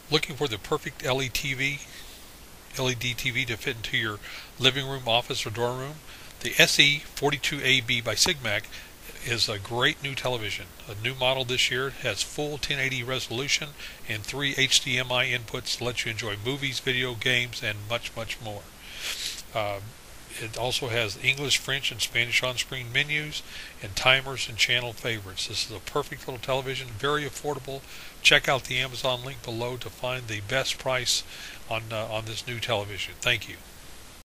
Looking for the perfect LED TV to fit into your living room, office, or dorm room? The SE42AB by SIGMAC is a great new television. A new model this year, has full 1080 resolution and 3 HDMI inputs to let you enjoy movies, video games, and much more. It also has English, French, and Spanish on-screen menus and timers and channel favorites. This is a perfect little television, very affordable. Check out the Amazon link below to find the best price on this new television. Thank you.